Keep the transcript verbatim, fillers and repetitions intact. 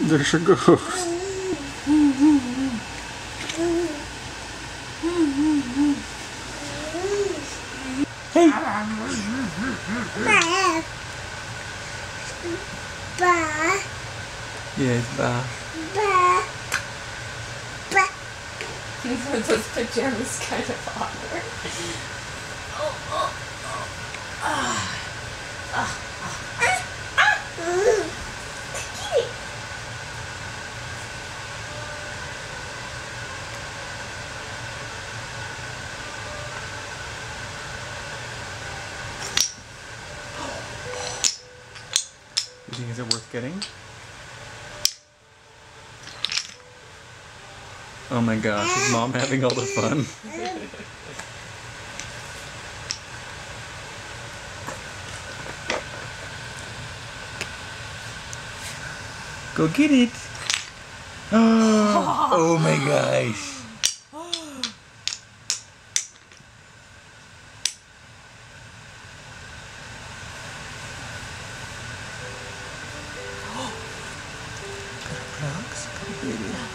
There she goes. Hey! Ba. Yes, ba. Ba. Ba. These are those pajamas kind of awkward. Oh, oh, oh. Ah. Ah. Ah. Ah. Ah. Kitty. You think is it worth getting? Oh my gosh, is Mom having all the fun? Go get it! Oh, oh my gosh! Got a box? Come get it.